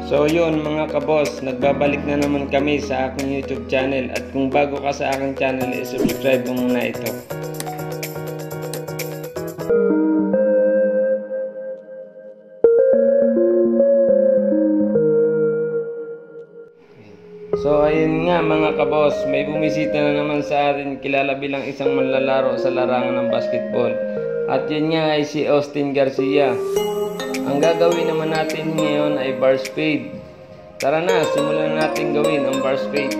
So yun mga kaboss, nagbabalik na naman kami sa aking YouTube channel, at kung bago ka sa aking channel, subscribe mo muna ito. So ayun nga mga kaboss, may bumisita na naman sa atin, kilala bilang isang manlalaro sa larangan ng basketball. At yun nga ay si Austin Garcia. Ang gagawin naman natin ngayon ay bar spade. Tara na, simulan natin gawin ang bar spade.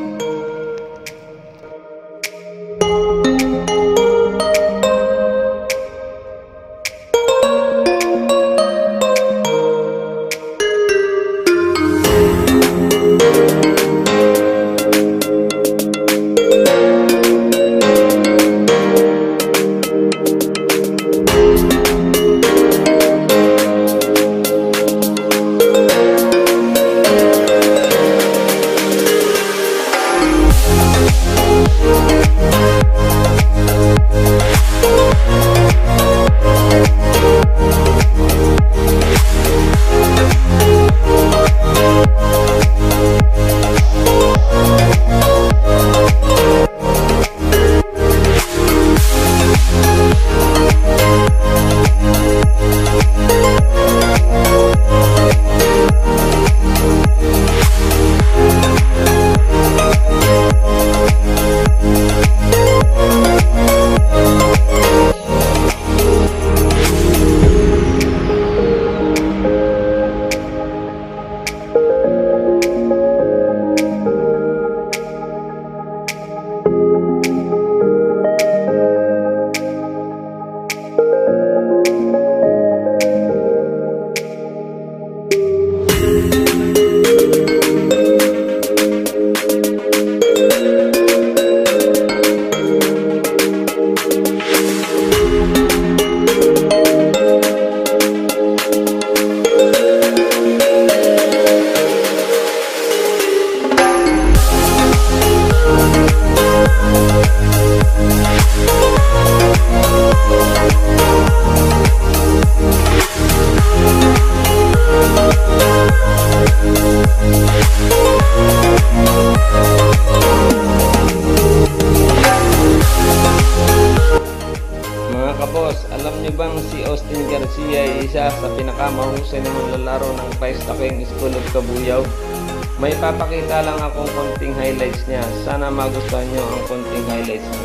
Alam niyo bang si Austin Garcia ay isa sa pinakamahusay na manlalaro ng Price Taking School of Kabuyaw? May papakita lang akong konting highlights niya. Sana magustuhan niyo ang konting highlights niya.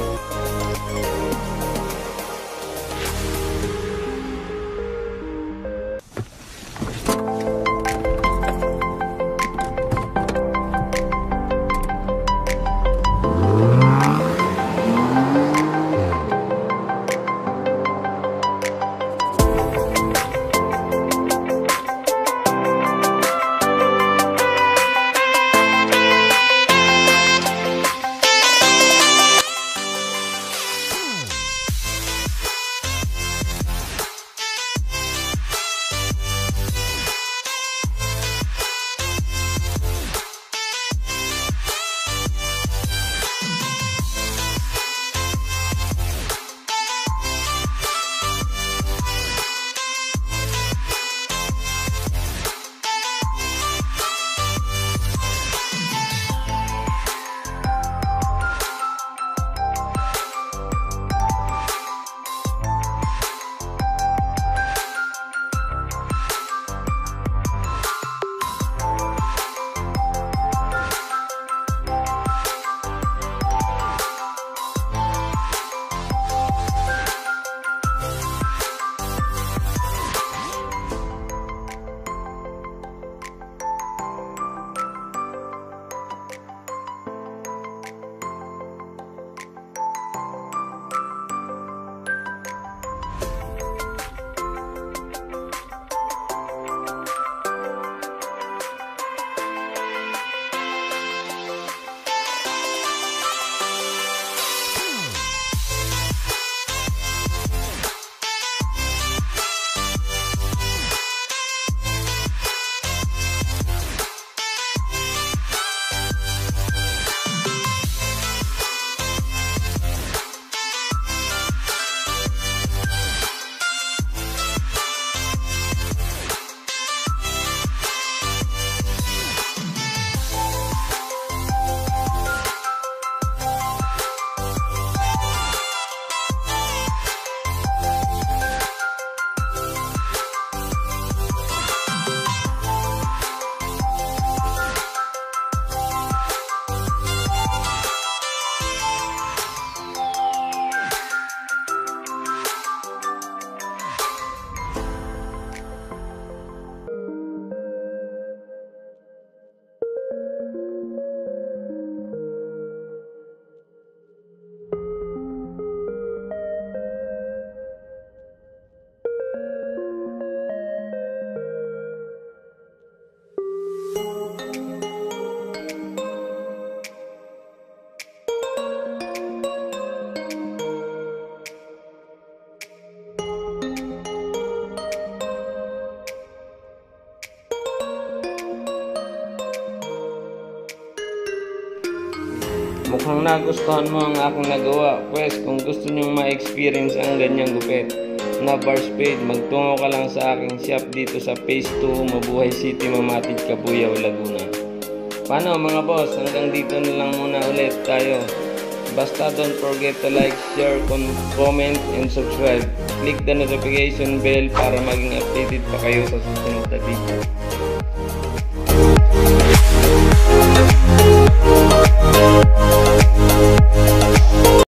Mukhang nagustuhan mo ang aking nagawa. Pwes, kung gusto nyong ma-experience ang ganyang gupit na bar spade, magtungo ka lang sa aking shop dito sa Phase 2, Mabuhay City, Mamatid, Cabuyao, Laguna. Paano mga boss? Hanggang dito na lang muna ulit tayo. Basta don't forget to like, share, comment, and subscribe. Click the notification bell para maging updated pa kayo sa susunod na video.